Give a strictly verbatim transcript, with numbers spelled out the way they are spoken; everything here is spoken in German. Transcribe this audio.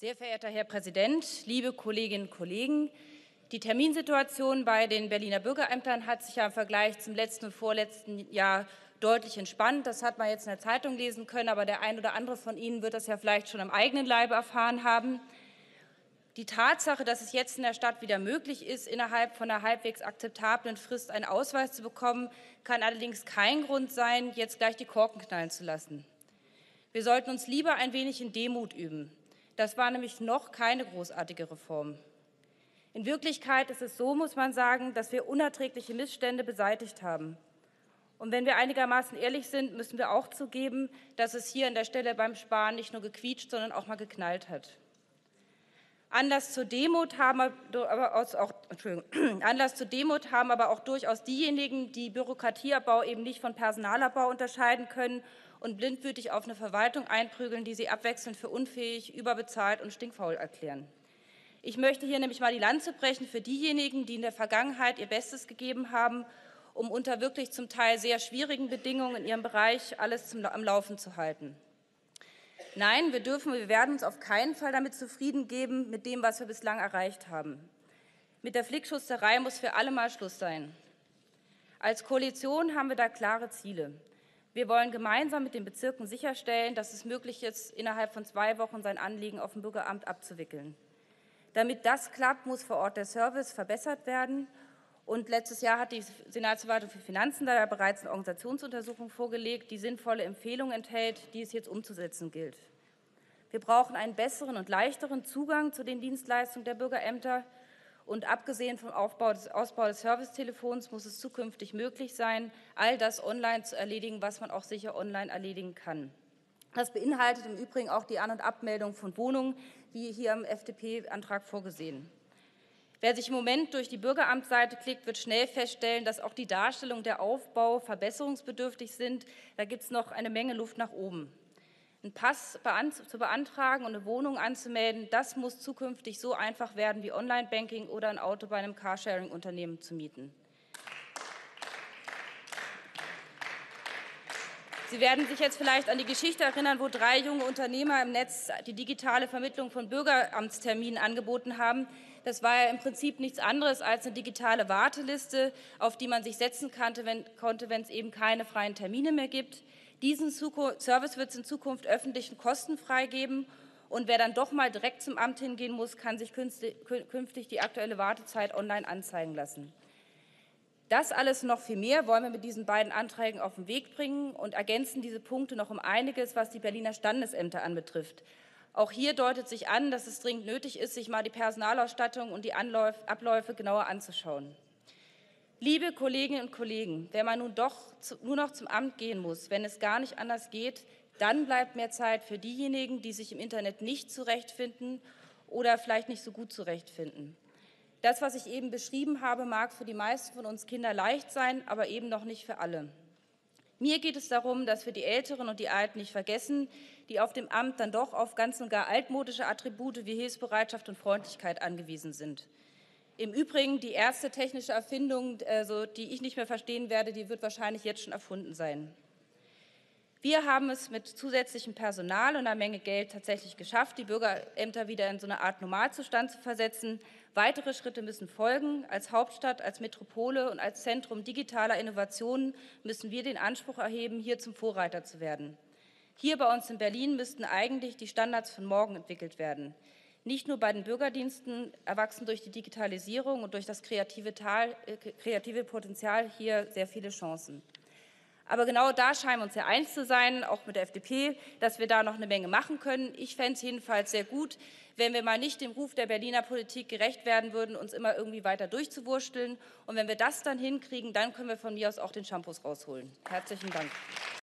Sehr verehrter Herr Präsident, liebe Kolleginnen und Kollegen! Die Terminsituation bei den Berliner Bürgerämtern hat sich ja im Vergleich zum letzten und vorletzten Jahr deutlich entspannt. Das hat man jetzt in der Zeitung lesen können, aber der ein oder andere von Ihnen wird das ja vielleicht schon am eigenen Leibe erfahren haben. Die Tatsache, dass es jetzt in der Stadt wieder möglich ist, innerhalb von einer halbwegs akzeptablen Frist einen Ausweis zu bekommen, kann allerdings kein Grund sein, jetzt gleich die Korken knallen zu lassen. Wir sollten uns lieber ein wenig in Demut üben. Das war nämlich noch keine großartige Reform. In Wirklichkeit ist es so, muss man sagen, dass wir unerträgliche Missstände beseitigt haben. Und wenn wir einigermaßen ehrlich sind, müssen wir auch zugeben, dass es hier an der Stelle beim Sparen nicht nur gequietscht, sondern auch mal geknallt hat. Anlass zur Demut haben aber auch, Anlass zur Demut haben aber auch durchaus diejenigen, die Bürokratieabbau eben nicht von Personalabbau unterscheiden können und blindwütig auf eine Verwaltung einprügeln, die sie abwechselnd für unfähig, überbezahlt und stinkfaul erklären. Ich möchte hier nämlich mal die Lanze brechen für diejenigen, die in der Vergangenheit ihr Bestes gegeben haben, um unter wirklich zum Teil sehr schwierigen Bedingungen in ihrem Bereich alles zum, am Laufen zu halten. Nein, wir dürfen, wir werden uns auf keinen Fall damit zufrieden geben, mit dem, was wir bislang erreicht haben. Mit der Flickschusterei muss für alle mal Schluss sein. Als Koalition haben wir da klare Ziele. Wir wollen gemeinsam mit den Bezirken sicherstellen, dass es möglich ist, innerhalb von zwei Wochen sein Anliegen auf dem Bürgeramt abzuwickeln. Damit das klappt, muss vor Ort der Service verbessert werden. Und letztes Jahr hat die Senatsverwaltung für Finanzen da bereits eine Organisationsuntersuchung vorgelegt, die sinnvolle Empfehlungen enthält, die es jetzt umzusetzen gilt. Wir brauchen einen besseren und leichteren Zugang zu den Dienstleistungen der Bürgerämter. Und abgesehen vom Aufbau des, Ausbau des Servicetelefons muss es zukünftig möglich sein, all das online zu erledigen, was man auch sicher online erledigen kann. Das beinhaltet im Übrigen auch die An- und Abmeldung von Wohnungen, wie hier im F D P-Antrag vorgesehen. Wer sich im Moment durch die Bürgeramtsseite klickt, wird schnell feststellen, dass auch die Darstellung der Aufbau verbesserungsbedürftig sind. Da gibt es noch eine Menge Luft nach oben. Einen Pass zu beantragen und eine Wohnung anzumelden, das muss zukünftig so einfach werden wie Online-Banking oder ein Auto bei einem Carsharing-Unternehmen zu mieten. Sie werden sich jetzt vielleicht an die Geschichte erinnern, wo drei junge Unternehmer im Netz die digitale Vermittlung von Bürgeramtsterminen angeboten haben. Das war ja im Prinzip nichts anderes als eine digitale Warteliste, auf die man sich setzen konnte, wenn es eben keine freien Termine mehr gibt. Diesen Service wird es in Zukunft öffentlich und kostenfrei geben. Und wer dann doch mal direkt zum Amt hingehen muss, kann sich künftig die aktuelle Wartezeit online anzeigen lassen. Das alles noch viel mehr wollen wir mit diesen beiden Anträgen auf den Weg bringen und ergänzen diese Punkte noch um einiges, was die Berliner Standesämter anbetrifft. Auch hier deutet sich an, dass es dringend nötig ist, sich mal die Personalausstattung und die Abläufe genauer anzuschauen. Liebe Kolleginnen und Kollegen, wenn man nun doch nur noch zum Amt gehen muss, wenn es gar nicht anders geht, dann bleibt mehr Zeit für diejenigen, die sich im Internet nicht zurechtfinden oder vielleicht nicht so gut zurechtfinden. Das, was ich eben beschrieben habe, mag für die meisten von uns Kinder leicht sein, aber eben noch nicht für alle. Mir geht es darum, dass wir die Älteren und die Alten nicht vergessen, die auf dem Amt dann doch auf ganz und gar altmodische Attribute wie Hilfsbereitschaft und Freundlichkeit angewiesen sind. Im Übrigen, die erste technische Erfindung, also die ich nicht mehr verstehen werde, die wird wahrscheinlich jetzt schon erfunden sein. Wir haben es mit zusätzlichem Personal und einer Menge Geld tatsächlich geschafft, die Bürgerämter wieder in so eine Art Normalzustand zu versetzen. Weitere Schritte müssen folgen. Als Hauptstadt, als Metropole und als Zentrum digitaler Innovationen müssen wir den Anspruch erheben, hier zum Vorreiter zu werden. Hier bei uns in Berlin müssten eigentlich die Standards von morgen entwickelt werden. Nicht nur bei den Bürgerdiensten erwachsen durch die Digitalisierung und durch das kreative, Tal, äh, kreative Potenzial hier sehr viele Chancen. Aber genau da scheinen wir uns ja eins zu sein, auch mit der F D P, dass wir da noch eine Menge machen können. Ich fände es jedenfalls sehr gut, wenn wir mal nicht dem Ruf der Berliner Politik gerecht werden würden, uns immer irgendwie weiter durchzuwursteln. Und wenn wir das dann hinkriegen, dann können wir von mir aus auch den Shampoos rausholen. Herzlichen Dank.